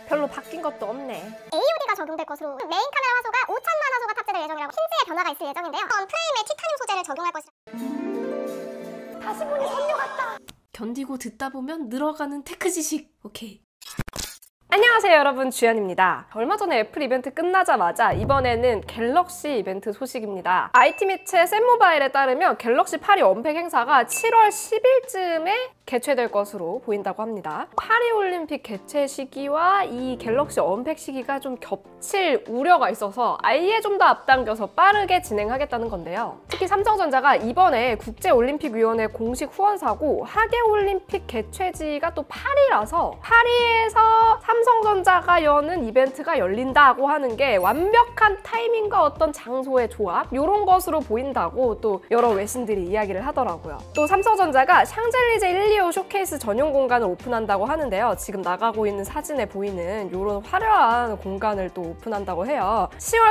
별로 바뀐 것도 없네. AOD가 적용될 것으로 메인 카메라 화소가 5000만 화소가 탑재될 예정이라고 힌트의 변화가 있을 예정인데요. 프레임에 티타늄 소재를 적용할 것이라. 다시 보니 선녀 같다. 견디고 듣다 보면 늘어가는 테크 지식. 오케이. 안녕하세요 여러분, 주연입니다. 얼마 전에 애플 이벤트 끝나자마자 이번에는 갤럭시 이벤트 소식입니다. IT 매체 샘모바일에 따르면 갤럭시 파리 언팩 행사가 7월 10일쯤에 개최될 것으로 보인다고 합니다. 파리올림픽 개최 시기와 이 갤럭시 언팩 시기가 좀 겹칠 우려가 있어서 아예 좀 더 앞당겨서 빠르게 진행하겠다는 건데요. 특히 삼성전자가 이번에 국제올림픽위원회 공식 후원사고 하계올림픽 개최지가 또 파리라서 파리에서 삼성전자가 여는 이벤트가 열린다고 하는 게 완벽한 타이밍과 어떤 장소의 조합, 이런 것으로 보인다고 또 여러 외신들이 이야기를 하더라고요. 또 삼성전자가 샹젤리제 125 쇼케이스 전용 공간을 오픈한다고 하는데요. 지금 나가고 있는 사진에 보이는 이런 화려한 공간을 또 오픈한다고 해요. 10월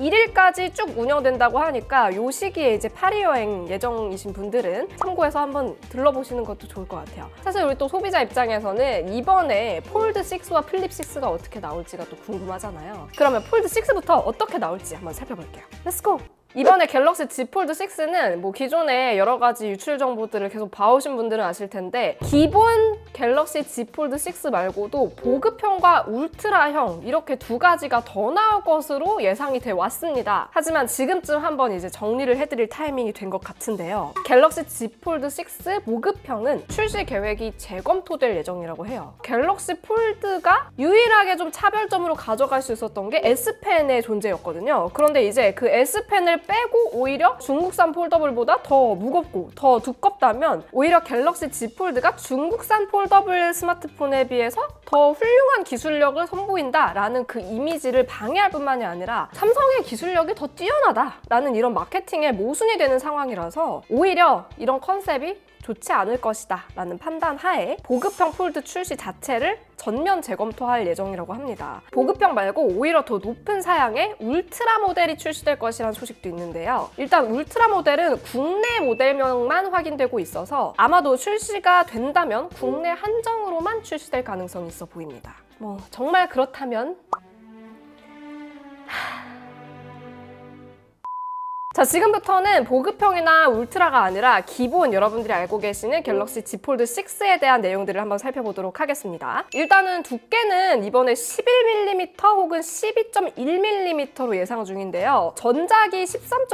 31일까지 쭉 운영된다고 하니까 이 시기에 이제 파리 여행 예정이신 분들은 참고해서 한번 들러보시는 것도 좋을 것 같아요. 사실 우리 또 소비자 입장에서는 이번에 폴드 6와 플립 6가 어떻게 나올지가 또 궁금하잖아요. 그러면 폴드 6부터 어떻게 나올지 한번 살펴볼게요. 렛츠고! 이번에 갤럭시 Z 폴드 6는 뭐 기존에 여러 가지 유출 정보들을 계속 봐오신 분들은 아실 텐데 기본 갤럭시 Z 폴드 6 말고도 보급형과 울트라형 이렇게 두 가지가 더 나올 것으로 예상이 돼 왔습니다. 하지만 지금쯤 한번 이제 정리를 해드릴 타이밍이 된 것 같은데요. 갤럭시 Z 폴드 6 보급형은 출시 계획이 재검토될 예정이라고 해요. 갤럭시 폴드가 유일하게 좀 차별점으로 가져갈 수 있었던 게 S펜의 존재였거든요. 그런데 이제 그 S펜을 빼고 오히려 중국산 폴더블보다 더 무겁고 더 두껍다면 오히려 갤럭시 Z 폴드가 중국산 폴더블 스마트폰에 비해서 더 훌륭한 기술력을 선보인다라는 그 이미지를 방해할 뿐만이 아니라 삼성의 기술력이 더 뛰어나다라는 이런 마케팅에 모순이 되는 상황이라서 오히려 이런 컨셉이 좋지 않을 것이다 라는 판단 하에 보급형 폴드 출시 자체를 전면 재검토할 예정이라고 합니다. 보급형 말고 오히려 더 높은 사양의 울트라 모델이 출시될 것이라는 소식도 있는데요. 일단 울트라 모델은 국내 모델명만 확인되고 있어서 아마도 출시가 된다면 국내 한정으로만 출시될 가능성이 있어 보입니다. 뭐 정말 그렇다면 자, 지금부터는 보급형이나 울트라가 아니라 기본 여러분들이 알고 계시는 갤럭시 Z 폴드 6에 대한 내용들을 한번 살펴보도록 하겠습니다. 일단은 두께는 이번에 11mm 혹은 12.1mm로 예상 중인데요. 전작이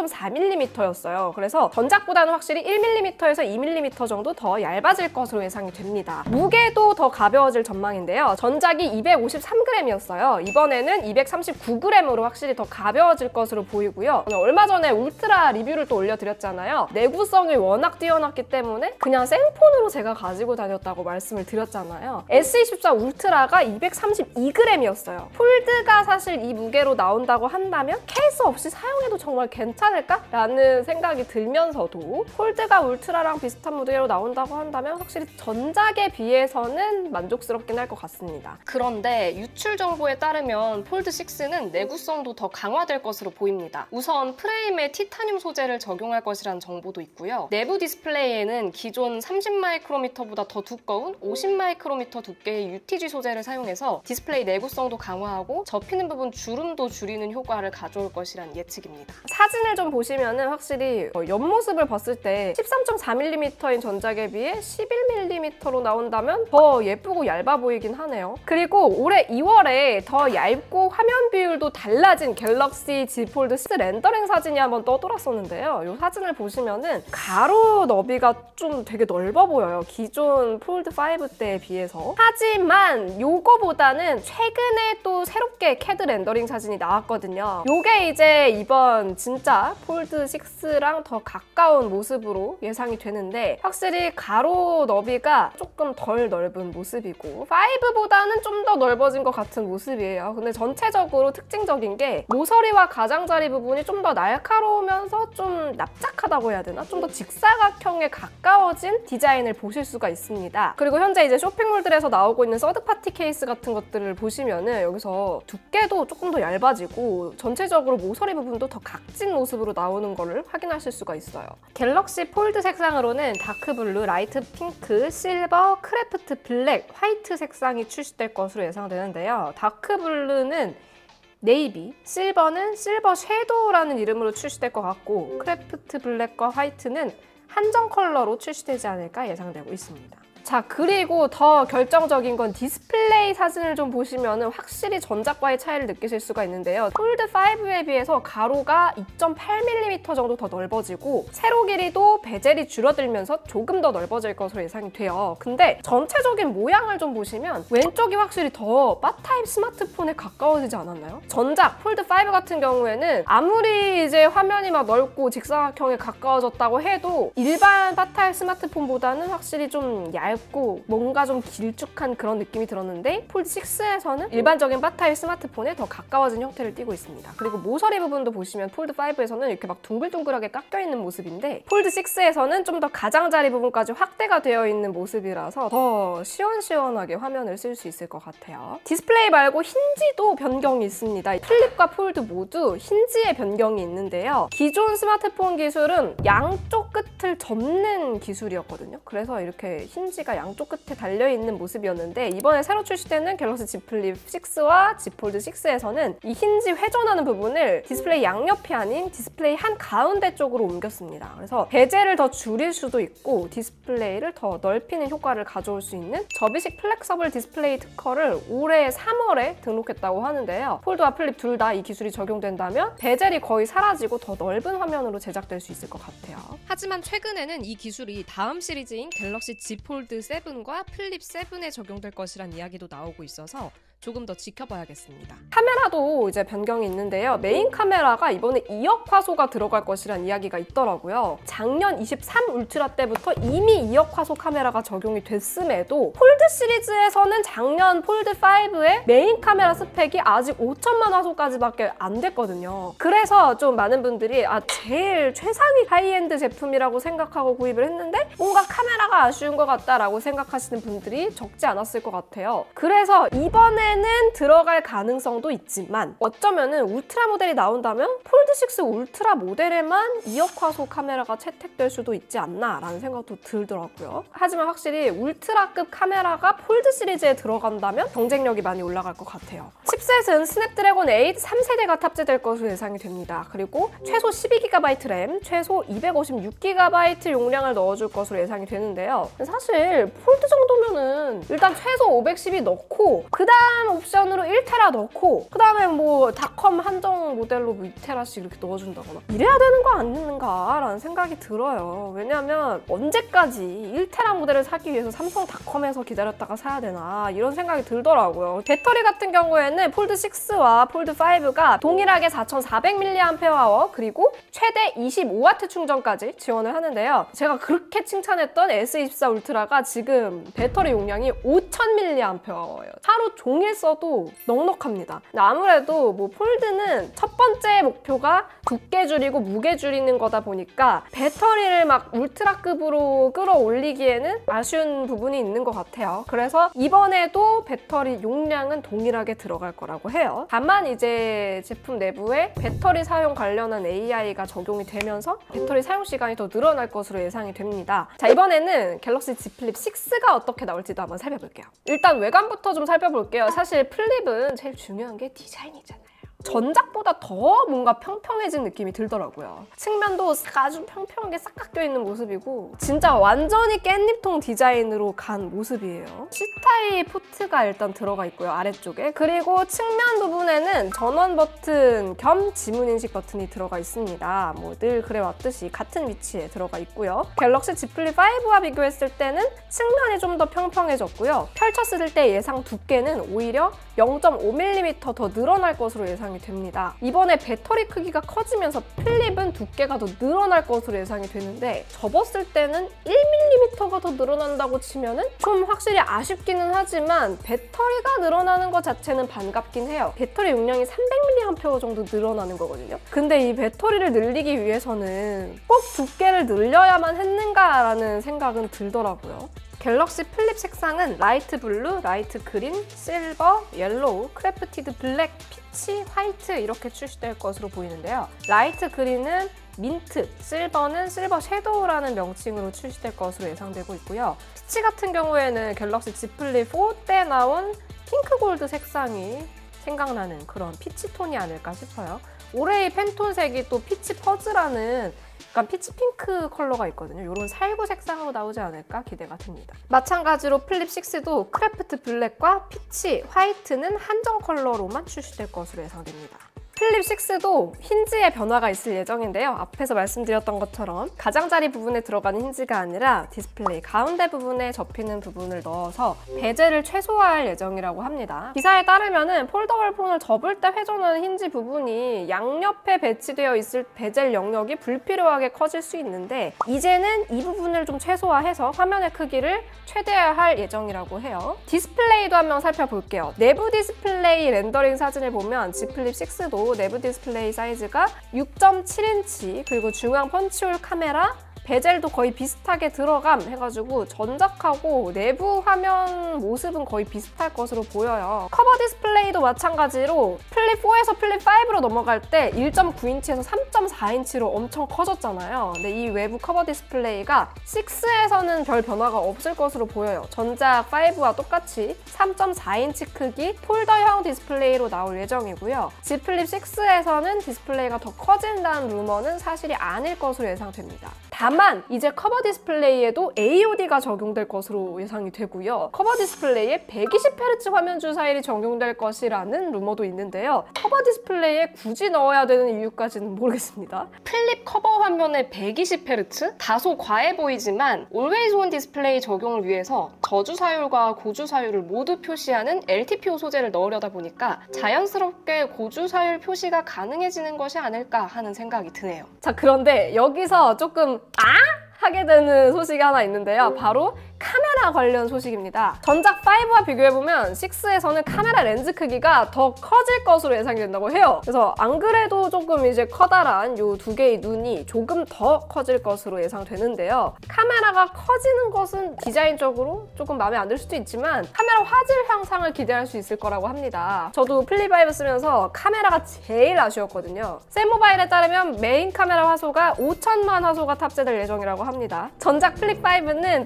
13.4mm였어요. 그래서 전작보다는 확실히 1mm에서 2mm 정도 더 얇아질 것으로 예상이 됩니다. 무게도 더 가벼워질 전망인데요. 전작이 253g이었어요. 이번에는 239g으로 확실히 더 가벼워질 것으로 보이고요. 얼마 전에 울트라 리뷰를 또 올려드렸잖아요. 내구성이 워낙 뛰어났기 때문에 그냥 생폰으로 제가 가지고 다녔다고 말씀을 드렸잖아요. S24 울트라가 232g이었어요. 폴드가 사실 이 무게로 나온다고 한다면 케이스 없이 사용해도 정말 괜찮을까? 라는 생각이 들면서도 폴드가 울트라랑 비슷한 무게로 나온다고 한다면 확실히 전작에 비해서는 만족스럽긴 할 것 같습니다. 그런데 유출 정보에 따르면 폴드 6는 내구성도 더 강화될 것으로 보입니다. 우선 프레임에 티타늄 소재를 적용할 것이라는 정보도 있고요. 내부 디스플레이에는 기존 30마이크로미터보다 더 두꺼운 50마이크로미터 두께의 UTG 소재를 사용해서 디스플레이 내구성도 강화하고 접히는 부분 주름도 줄이는 효과를 가져올 것이라는 예측입니다. 사진을 좀 보시면은 확실히 옆모습을 봤을 때 13.4mm인 전작에 비해 11mm로 나온다면 더 예쁘고 얇아 보이긴 하네요. 그리고 올해 2월에 더 얇고 화면 비율도 달라진 갤럭시 Z 폴드 6 렌더링 사진이 한번 떠돌았었는데요. 이 사진을 보시면은 가로 너비가 좀 되게 넓어 보여요. 기존 폴드 5 때에 비해서. 하지만 요거보다는 최근에 또 새롭게 CAD 렌더링 사진이 나왔거든요. 요게 이제 이번 진짜 폴드 6랑 더 가까운 모습으로 예상이 되는데 확실히 가로 너비가 조금 덜 넓은 모습이고 5보다는 좀 더 넓어진 것 같은 모습이에요. 근데 전체적으로 특징적인 게 모서리와 가장자리 부분이 좀 더 날카로운 가벼우면서 좀 납작하다고 해야 되나? 좀 더 직사각형에 가까워진 디자인을 보실 수가 있습니다. 그리고 현재 이제 쇼핑몰들에서 나오고 있는 서드파티 케이스 같은 것들을 보시면은 여기서 두께도 조금 더 얇아지고 전체적으로 모서리 부분도 더 각진 모습으로 나오는 거를 확인하실 수가 있어요. 갤럭시 폴드 색상으로는 다크블루, 라이트 핑크, 실버, 크래프트 블랙, 화이트 색상이 출시될 것으로 예상되는데요. 다크블루는 네이비, 실버는 실버 섀도우라는 이름으로 출시될 것 같고 크래프트 블랙과 화이트는 한정 컬러로 출시되지 않을까 예상되고 있습니다. 자, 그리고 더 결정적인 건 디스플레이 사진을 좀 보시면 확실히 전작과의 차이를 느끼실 수가 있는데요. 폴드5에 비해서 가로가 2.8mm 정도 더 넓어지고 세로 길이도 베젤이 줄어들면서 조금 더 넓어질 것으로 예상이 돼요. 근데 전체적인 모양을 좀 보시면 왼쪽이 확실히 더 바 타입 스마트폰에 가까워지지 않았나요? 전작 폴드5 같은 경우에는 아무리 이제 화면이 막 넓고 직사각형에 가까워졌다고 해도 일반 바 타입 스마트폰보다는 확실히 좀 얇고 뭔가 좀 길쭉한 그런 느낌이 들었는데 폴드6에서는 일반적인 바 타입 스마트폰에 더 가까워진 형태를 띠고 있습니다. 그리고 모서리 부분도 보시면 폴드5에서는 이렇게 막 둥글둥글하게 깎여있는 모습인데 폴드6에서는 좀 더 가장자리 부분까지 확대가 되어 있는 모습이라서 더 시원시원하게 화면을 쓸 수 있을 것 같아요. 디스플레이 말고 힌지도 변경이 있습니다. 플립과 폴드 모두 힌지의 변경이 있는데요. 기존 스마트폰 기술은 양쪽 끝을 접는 기술이었거든요. 그래서 이렇게 힌지가 양쪽 끝에 달려있는 모습이었는데 이번에 새로 출시되는 갤럭시 Z 플립 6와 Z 폴드 6에서는 이 힌지 회전하는 부분을 디스플레이 양옆이 아닌 디스플레이 한가운데 쪽으로 옮겼습니다. 그래서 베젤을 더 줄일 수도 있고 디스플레이를 더 넓히는 효과를 가져올 수 있는 접이식 플렉서블 디스플레이 특허를 올해 3월에 등록했다고 하는데요. 폴드와 플립 둘 다 이 기술이 적용된다면 베젤이 거의 사라지고 더 넓은 화면으로 제작될 수 있을 것 같아요. 하지만 최근에는 이 기술이 다음 시리즈인 갤럭시 Z 폴드 7과 플립 7에 적용될 것이란 이야기도 나오고 있어서 조금 더 지켜봐야겠습니다. 카메라도 이제 변경이 있는데요. 메인 카메라가 이번에 2억 화소가 들어갈 것이란 이야기가 있더라고요. 작년 23 울트라 때부터 이미 2억 화소 카메라가 적용이 됐음에도 폴드 시리즈에서는 작년 폴드5의 메인 카메라 스펙이 아직 5천만 화소까지밖에 안 됐거든요. 그래서 좀 많은 분들이 제일 최상위 하이엔드 제품이라고 생각하고 구입을 했는데 뭔가 카메라가 아쉬운 것 같다라고 생각하시는 분들이 적지 않았을 것 같아요. 그래서 이번에 는 들어갈 가능성도 있지만 어쩌면은 울트라 모델이 나온다면 폴드6 울트라 모델에만 2억 화소 카메라가 채택될 수도 있지 않나 라는 생각도 들더라고요. 하지만 확실히 울트라급 카메라가 폴드 시리즈에 들어간다면 경쟁력이 많이 올라갈 것 같아요. 칩셋은 스냅드래곤 8 3세대가 탑재될 것으로 예상이 됩니다. 그리고 최소 12GB 램, 최소 256GB 용량을 넣어줄 것으로 예상이 되는데요. 사실 폴드 정도면은 일단 최소 510이 넣고 그 다음 옵션으로 1테라 넣고 그 다음에 뭐 닷컴 한정 모델로 2테라씩 이렇게 넣어준다거나 이래야 되는 거 아닌가 라는 생각이 들어요. 왜냐면 언제까지 1테라 모델을 사기 위해서 삼성닷컴에서 기다렸다가 사야 되나 이런 생각이 들더라고요. 배터리 같은 경우에는 폴드6와 폴드5가 동일하게 4400mAh 그리고 최대 25W 충전까지 지원을 하는데요. 제가 그렇게 칭찬했던 S24 울트라가 지금 배터리 용량이 5000mAh예요. 하루 종일 써도 넉넉합니다. 아무래도 뭐 폴드는 첫 번째 목표가 두께 줄이고 무게 줄이는 거다 보니까 배터리를 막 울트라급으로 끌어올리기에는 아쉬운 부분이 있는 것 같아요. 그래서 이번에도 배터리 용량은 동일하게 들어갈 거라고 해요. 다만 이제 제품 내부에 배터리 사용 관련한 AI가 적용이 되면서 배터리 사용 시간이 더 늘어날 것으로 예상이 됩니다. 자, 이번에는 갤럭시 Z 플립 6가 어떻게 나올지도 한번 살펴볼게요. 일단 외관부터 좀 살펴볼게요. 사실 플립은 제일 중요한 게 디자인이잖아요. 전작보다 더 뭔가 평평해진 느낌이 들더라고요. 측면도 아주 평평하게 싹 깎여있는 모습이고 진짜 완전히 깻잎통 디자인으로 간 모습이에요. C타입 포트가 일단 들어가 있고요, 아래쪽에. 그리고 측면 부분에는 전원 버튼 겸 지문인식 버튼이 들어가 있습니다. 뭐 늘 그래왔듯이 같은 위치에 들어가 있고요. 갤럭시 Z 플립 5와 비교했을 때는 측면이 좀 더 평평해졌고요. 펼쳤을 때 예상 두께는 오히려 0.5mm 더 늘어날 것으로 예상이 예상이 됩니다. 이번에 배터리 크기가 커지면서 플립은 두께가 더 늘어날 것으로 예상이 되는데 접었을 때는 1mm가 더 늘어난다고 치면은 좀 확실히 아쉽기는 하지만 배터리가 늘어나는 것 자체는 반갑긴 해요. 배터리 용량이 300mAh 정도 늘어나는 거거든요. 근데 이 배터리를 늘리기 위해서는 꼭 두께를 늘려야만 했는가라는 생각은 들더라고요. 갤럭시 플립 색상은 라이트 블루, 라이트 그린, 실버, 옐로우, 크래프티드 블랙, 피치, 화이트 이렇게 출시될 것으로 보이는데요. 라이트 그린은 민트, 실버는 실버 섀도우라는 명칭으로 출시될 것으로 예상되고 있고요. 피치 같은 경우에는 갤럭시 Z 플립 4 때 나온 핑크 골드 색상이 생각나는 그런 피치 톤이 아닐까 싶어요. 올해의 팬톤색이 또 피치 퍼즈라는 약간 피치 핑크 컬러가 있거든요. 이런 살구 색상으로 나오지 않을까 기대가 됩니다. 마찬가지로 플립 6도 크래프트 블랙과 피치, 화이트는 한정 컬러로만 출시될 것으로 예상됩니다. 플립 6도 힌지의 변화가 있을 예정인데요. 앞에서 말씀드렸던 것처럼 가장자리 부분에 들어가는 힌지가 아니라 디스플레이 가운데 부분에 접히는 부분을 넣어서 베젤을 최소화할 예정이라고 합니다. 기사에 따르면 폴더블 폰을 접을 때 회전하는 힌지 부분이 양옆에 배치되어 있을 베젤 영역이 불필요하게 커질 수 있는데 이제는 이 부분을 좀 최소화해서 화면의 크기를 최대화할 예정이라고 해요. 디스플레이도 한번 살펴볼게요. 내부 디스플레이 렌더링 사진을 보면 Z 플립 6도 내부 디스플레이 사이즈가 6.7인치 그리고 중앙 펀치홀 카메라 베젤도 거의 비슷하게 들어감 해가지고 전작하고 내부 화면 모습은 거의 비슷할 것으로 보여요. 커버 디스플레이도 마찬가지로 플립 4에서 플립 5로 넘어갈 때 1.9인치에서 3.4인치로 엄청 커졌잖아요. 근데 이 외부 커버 디스플레이가 6에서는 별 변화가 없을 것으로 보여요. 전작 5와 똑같이 3.4인치 크기 폴더형 디스플레이로 나올 예정이고요. Z 플립 6에서는 디스플레이가 더 커진다는 루머는 사실이 아닐 것으로 예상됩니다. 다만 이제 커버 디스플레이에도 AOD가 적용될 것으로 예상이 되고요. 커버 디스플레이에 120Hz 화면 주사율이 적용될 것이라는 루머도 있는데요. 커버 디스플레이에 굳이 넣어야 되는 이유까지는 모르겠습니다. 플립 커버 화면에 120Hz? 다소 과해 보이지만 Always On 디스플레이 적용을 위해서 저주사율과 고주사율을 모두 표시하는 LTPO 소재를 넣으려다 보니까 자연스럽게 고주사율 표시가 가능해지는 것이 아닐까 하는 생각이 드네요. 자, 그런데 여기서 조금 하게 되는 소식이 하나 있는데요. 바로 카메라 관련 소식입니다. 전작 5와 비교해보면 6에서는 카메라 렌즈 크기가 더 커질 것으로 예상이 된다고 해요. 그래서 안 그래도 조금 이제 커다란 이 두 개의 눈이 조금 더 커질 것으로 예상되는데요. 카메라가 커지는 것은 디자인적으로 조금 마음에 안 들 수도 있지만 카메라 화질 향상을 기대할 수 있을 거라고 합니다. 저도 플립 5 쓰면서 카메라가 제일 아쉬웠거든요. 샘모바일에 따르면 메인 카메라 화소가 5천만 화소가 탑재될 예정이라고 합니다. 전작 플립 5는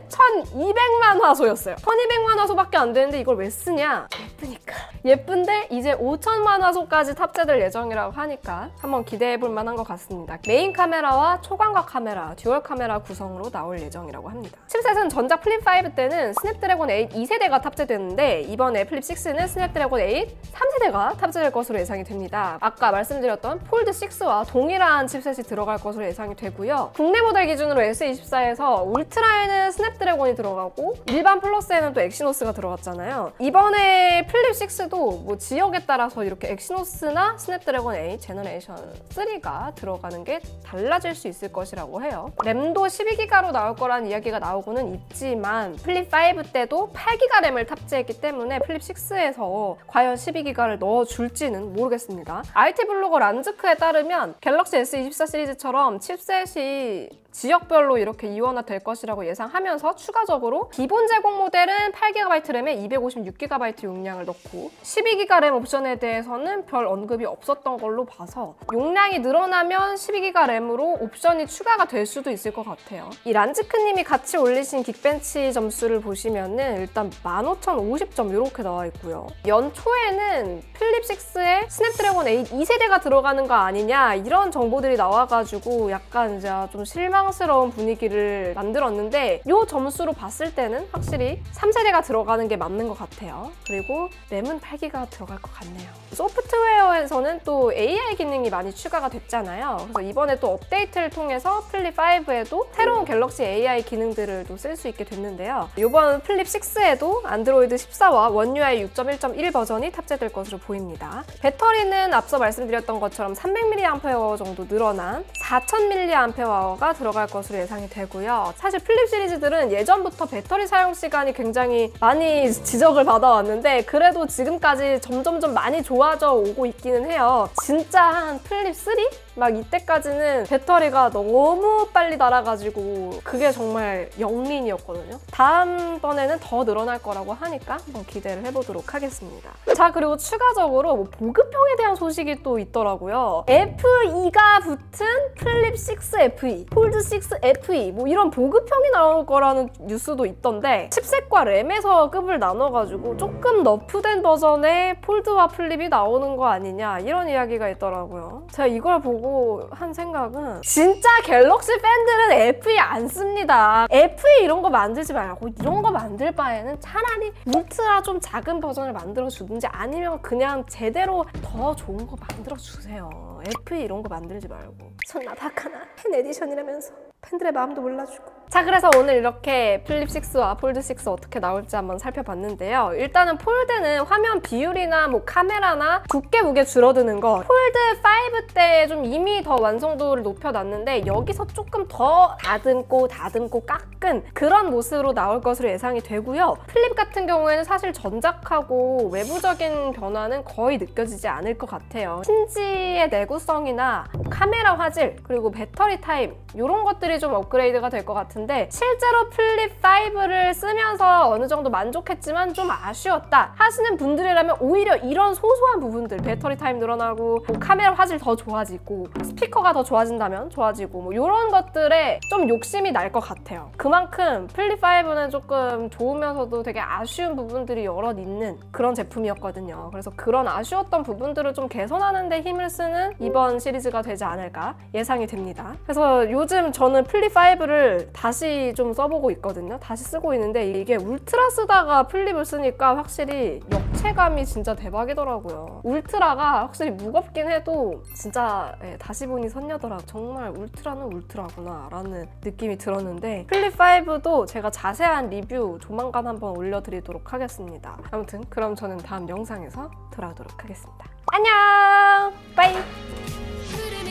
1200만 화소였어요. 1200만 화소밖에 안 되는데 이걸 왜 쓰냐? 예쁘니까. 예쁜데 이제 5천만 화소까지 탑재될 예정이라고 하니까 한번 기대해볼 만한 것 같습니다. 메인 카메라와 초광각 카메라, 듀얼 카메라 구성으로 나올 예정이라고 합니다. 칩셋은 전작 플립 5 때는 스냅드래곤 8 2세대가 탑재됐는데 이번에 플립 6는 스냅드래곤 8 3세대가 탑재될 것으로 예상이 됩니다. 아까 말씀드렸던 폴드 6와 동일한 칩셋이 들어갈 것으로 예상이 되고요. 국내 모델 기준으로 S24에서 울트라에는 스냅드래곤이 들어가고 일반 플러스에는 또 엑시노스가 들어갔잖아요. 이번에 플립 6도 뭐 지역에 따라서 이렇게 엑시노스나 스냅드래곤 8 제너레이션 3가 들어가는 게 달라질 수 있을 것이라고 해요. 램도 12기가로 나올 거란 이야기가 나오고는 있지만 플립 5 때도 8기가 램을 탑재했기 때문에 플립 6에서 과연 12기가를 넣어줄지는 모르겠습니다. IT 블로거 란즈크에 따르면 갤럭시 S24 시리즈처럼 칩셋이 지역별로 이렇게 이원화될 것이라고 예상하면서 추가적으로 기본 제공 모델은 8GB 램에 256GB 용량을 넣고 12GB 램 옵션에 대해서는 별 언급이 없었던 걸로 봐서 용량이 늘어나면 12GB 램으로 옵션이 추가가 될 수도 있을 것 같아요. 이 란즈크님이 같이 올리신 긱벤치 점수를 보시면은 일단 15,050점 이렇게 나와 있고요. 연초에는 플립 6에 스냅드래곤 8 2세대가 들어가는 거 아니냐 이런 정보들이 나와가지고 약간 이제 좀 실망 성장스러운 분위기를 만들었는데 이 점수로 봤을 때는 확실히 3세대가 들어가는 게 맞는 것 같아요. 그리고 램은 8기가 들어갈 것 같네요. 소프트웨어에서는 또 AI 기능이 많이 추가가 됐잖아요. 그래서 이번에 또 업데이트를 통해서 플립 5에도 새로운 갤럭시 AI 기능들을 또 쓸 수 있게 됐는데요. 이번 플립 6에도 안드로이드 14와 원 UI 6.1.1 버전이 탑재될 것으로 보입니다. 배터리는 앞서 말씀드렸던 것처럼 300mAh 정도 늘어난 4000mAh가 들어갈 것으로 예상이 되고요. 사실 플립 시리즈들은 예전부터 배터리 사용 시간이 굉장히 많이 지적을 받아왔는데 그래도 지금까지 점점점 많이 좋아져 오고 있기는 해요. 진짜 한 플립 3? 막 이때까지는 배터리가 너무 빨리 닳아가지고 그게 정말 영린이었거든요. 다음번에는 더 늘어날 거라고 하니까 한번 기대를 해보도록 하겠습니다. 자, 그리고 추가적으로 뭐 보급형에 대한 소식이 또 있더라고요. F2가 붙은 플립 6 FE, 폴드 6 FE 뭐 이런 보급형이 나올 거라는 뉴스도 있던데 칩셋과 램에서 급을 나눠가지고 조금 너프된 버전의 폴드와 플립이 나오는 거 아니냐 이런 이야기가 있더라고요. 제가 이걸 보고 한 생각은 진짜 갤럭시 팬들은 FE 안 씁니다. FE 이런 거 만들지 말고 이런 거 만들 바에는 차라리 울트라 좀 작은 버전을 만들어 주든지 아니면 그냥 제대로 더 좋은 거 만들어 주세요. FE 이런 거 만들지 말고. 손나 다카나 팬 에디션이라면서 팬들의 마음도 몰라주고. 자, 그래서 오늘 이렇게 플립 6와 폴드 6 어떻게 나올지 한번 살펴봤는데요. 일단은 폴드는 화면 비율이나 뭐 카메라나 두께 무게 줄어드는 거 폴드 5 때 좀 이미 더 완성도를 높여놨는데 여기서 조금 더 다듬고 깎은 그런 모습으로 나올 것으로 예상이 되고요. 플립 같은 경우에는 사실 전작하고 외부적인 변화는 거의 느껴지지 않을 것 같아요. 힌지의 내구성이나 카메라 화질 그리고 배터리 타임 이런 것들이 좀 업그레이드가 될 것 같은데 실제로 플립 5를 쓰면서 어느 정도 만족했지만 좀 아쉬웠다 하시는 분들이라면 오히려 이런 소소한 부분들 배터리 타임 늘어나고 뭐 카메라 화질 더 좋아지고 스피커가 더 좋아진다면 좋아지고 뭐 이런 것들에 좀 욕심이 날 것 같아요. 그만큼 플립 5는 조금 좋으면서도 되게 아쉬운 부분들이 여럿 있는 그런 제품이었거든요. 그래서 그런 아쉬웠던 부분들을 좀 개선하는 데 힘을 쓰는 이번 시리즈가 되지 않을까 예상이 됩니다. 그래서 요즘 저는 플립 5를 다시 좀 써보고 있거든요. 다시 쓰고 있는데 이게 울트라 쓰다가 플립을 쓰니까 확실히 역체감이 진짜 대박이더라고요. 울트라가 확실히 무겁긴 해도 진짜 다시 보니 선녀더라. 정말 울트라는 울트라구나 라는 느낌이 들었는데 플립 5도 제가 자세한 리뷰 조만간 한번 올려드리도록 하겠습니다. 아무튼 그럼 저는 다음 영상에서 돌아오도록 하겠습니다. 안녕! 빠이!